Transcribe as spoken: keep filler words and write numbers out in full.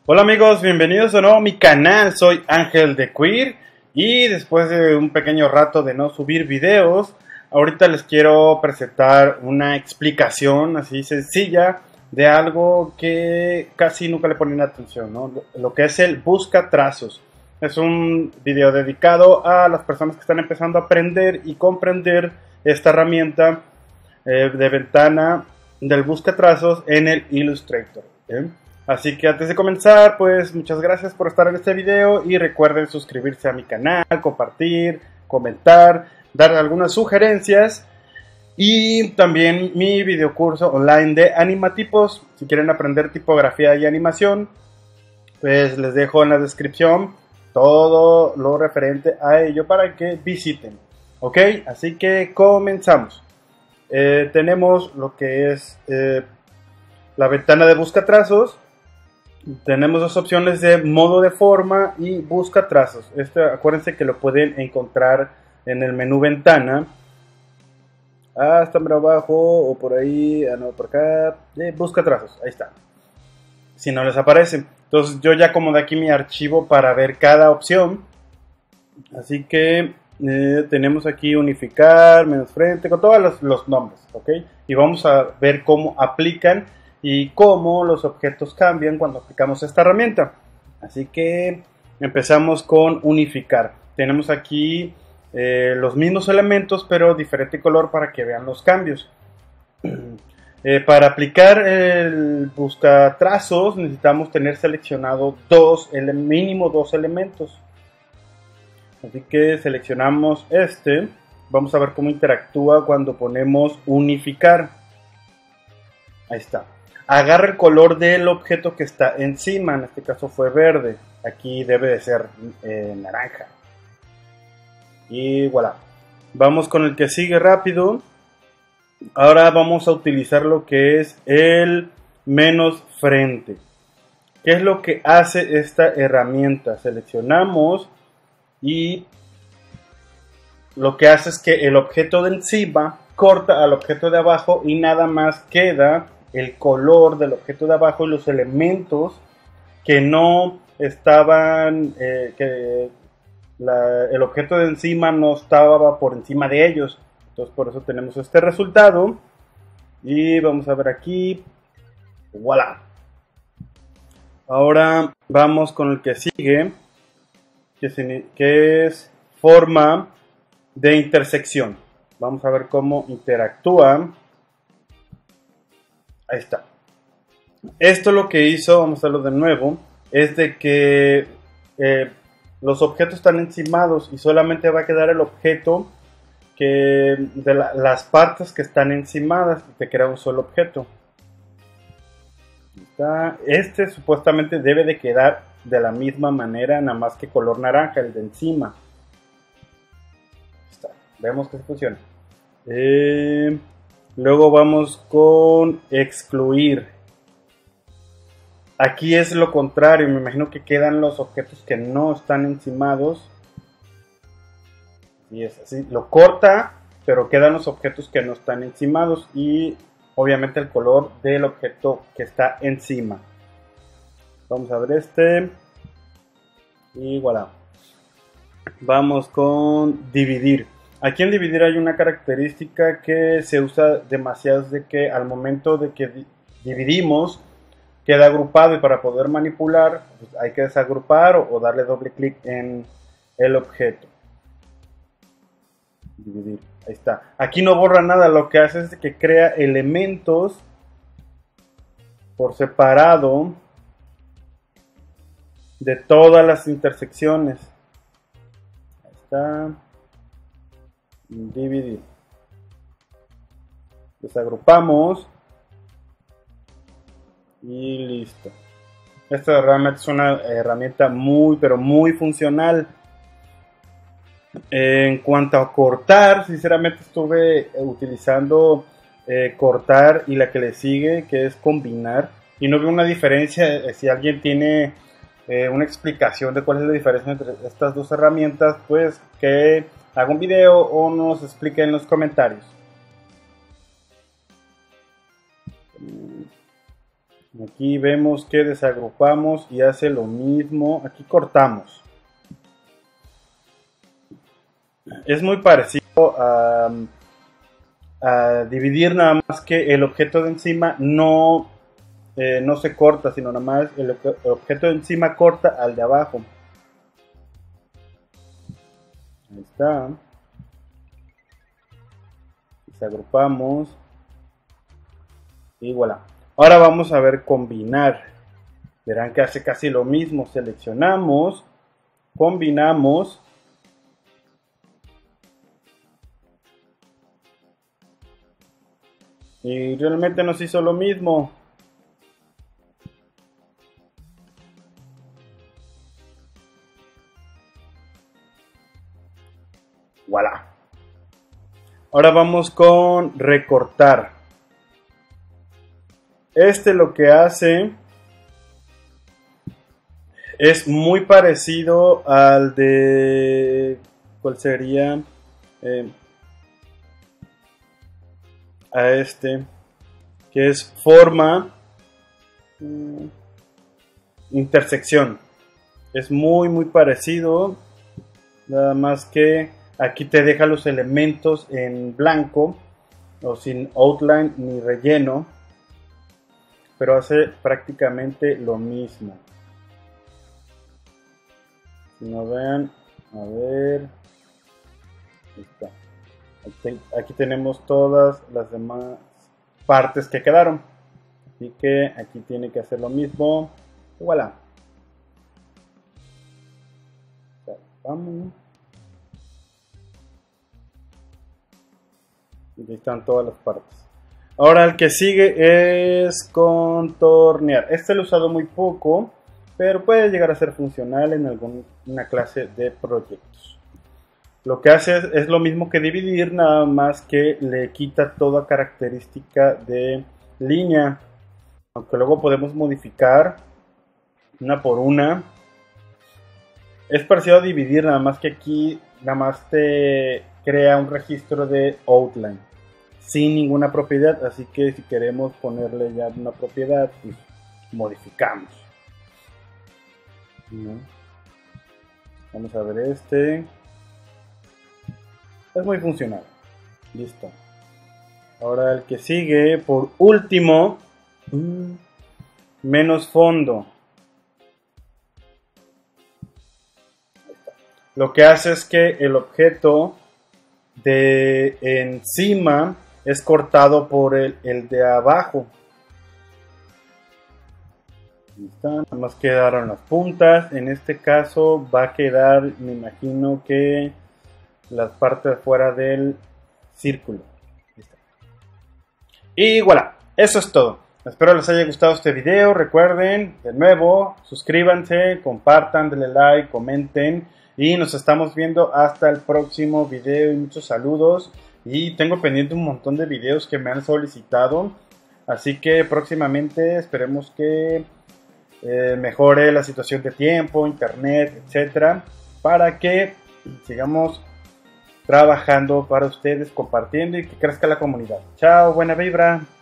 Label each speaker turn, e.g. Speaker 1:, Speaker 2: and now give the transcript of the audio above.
Speaker 1: Hola amigos, bienvenidos de nuevo a mi canal, soy Ángel de Queer y después de un pequeño rato de no subir videos, ahorita les quiero presentar una explicación así sencilla de algo que casi nunca le ponen atención, ¿no? Lo que es el busca trazos. Es un video dedicado a las personas que están empezando a aprender y comprender esta herramienta eh, de ventana del busca trazos en el Illustrator, ¿eh? Así que antes de comenzar, pues muchas gracias por estar en este video y recuerden suscribirse a mi canal, compartir, comentar, dar algunas sugerencias y también mi videocurso online de animatipos. Si quieren aprender tipografía y animación, pues les dejo en la descripción todo lo referente a ello para que visiten. Ok, así que comenzamos. Eh, tenemos lo que es eh, la ventana de busca trazos. Tenemos dos opciones de modo de forma y busca trazos. Este, acuérdense que lo pueden encontrar en el menú ventana. Hasta más abajo o por ahí, ah, no, por acá. Eh, busca trazos, ahí está. Si no les aparece. Entonces yo ya acomodé aquí mi archivo para ver cada opción. Así que eh, tenemos aquí unificar, menos frente, con todos los, los nombres, ¿ok? Y vamos a ver cómo aplican y cómo los objetos cambian cuando aplicamos esta herramienta. Así que empezamos con unificar. Tenemos aquí eh, los mismos elementos pero diferente color para que vean los cambios. Eh, para aplicar el busca trazos necesitamos tener seleccionado dos, el mínimo dos elementos. Así que seleccionamos este. Vamos a ver cómo interactúa cuando ponemos unificar. Ahí está. Agarra el color del objeto que está encima, en este caso fue verde, aquí debe de ser eh, naranja. Y voilà. Vamos con el que sigue rápido. Ahora vamos a utilizar lo que es el menos frente. ¿Qué es lo que hace esta herramienta? Seleccionamos y lo que hace es que el objeto de encima corta al objeto de abajo y nada más queda el color del objeto de abajo y los elementos que no estaban, eh, que la, el objeto de encima no estaba por encima de ellos. Entonces por eso tenemos este resultado. Y vamos a ver aquí. Voilà. Ahora vamos con el que sigue, que, que es forma de intersección. Vamos a ver cómo interactúa. Ahí está. Esto lo que hizo, vamos a hacerlo de nuevo, es de que eh, los objetos están encimados y solamente va a quedar el objeto que de la, las partes que están encimadas y te crea un solo objeto. Ahí está. Este supuestamente debe de quedar de la misma manera, nada más que color naranja, el de encima. Ahí está. Vemos que funciona. Eh... Luego vamos con excluir. Aquí es lo contrario, me imagino que quedan los objetos que no están encimados. Y es así, lo corta, pero quedan los objetos que no están encimados y obviamente el color del objeto que está encima. Vamos a ver este. Y voilà. Vamos con dividir. Aquí en dividir hay una característica que se usa demasiado, de que al momento de que di dividimos queda agrupado y para poder manipular pues hay que desagrupar o, o darle doble clic en el objeto. Dividir, ahí está. Aquí no borra nada, lo que hace es que crea elementos por separado de todas las intersecciones. Ahí está. Dividir. Desagrupamos. Y listo. Esta realmente es una herramienta muy, pero muy funcional. En cuanto a cortar, sinceramente estuve utilizando eh, cortar y la que le sigue, que es combinar. Y no veo una diferencia. Eh, si alguien tiene eh, una explicación de cuál es la diferencia entre estas dos herramientas, pues que haga un video o nos explique en los comentarios. Aquí vemos que desagrupamos y hace lo mismo. Aquí cortamos. Es muy parecido a, a dividir, nada más que el objeto de encima no, eh, no se corta, sino nada más el, el objeto de encima corta al de abajo. Ahí está. Desagrupamos. Y voilà. Ahora vamos a ver combinar. Verán que hace casi lo mismo. Seleccionamos, combinamos. Y realmente nos hizo lo mismo. Voilà. Ahora vamos con recortar. Este lo que hace es muy parecido al de... ¿Cuál sería? Eh, a este, que es forma, mm, intersección. Es muy muy parecido, nada más que aquí te deja los elementos en blanco o sin outline ni relleno, pero hace prácticamente lo mismo. Si no vean, a ver, ahí está. Aquí, aquí tenemos todas las demás partes que quedaron, así que aquí tiene que hacer lo mismo. Voilà. Vamos. Aquí están todas las partes. Ahora el que sigue es contornear. Este lo he usado muy poco, pero puede llegar a ser funcional en alguna clase de proyectos. Lo que hace es, es lo mismo que dividir, nada más que le quita toda característica de línea. Aunque luego podemos modificar una por una. Es parecido a dividir, nada más que aquí nada más te crea un registro de outline sin ninguna propiedad, así que si queremos ponerle ya una propiedad, pues modificamos. ¿No? Vamos a ver este. Es muy funcional. Listo. Ahora el que sigue, por último, menos fondo. Lo que hace es que el objeto de encima es cortado por el, el de abajo. Ahí está, nada más quedaron las puntas. En este caso va a quedar, me imagino que las partes fuera del círculo. Ahí está. Y voilà, eso es todo. Espero les haya gustado este video. Recuerden, de nuevo, suscríbanse, compartan, denle like, comenten. Y nos estamos viendo hasta el próximo video. Y muchos saludos. Y tengo pendiente un montón de videos que me han solicitado. Así que próximamente esperemos que eh, mejore la situación de tiempo, internet, etcétera. Para que sigamos trabajando para ustedes, compartiendo y que crezca la comunidad. Chao, buena vibra.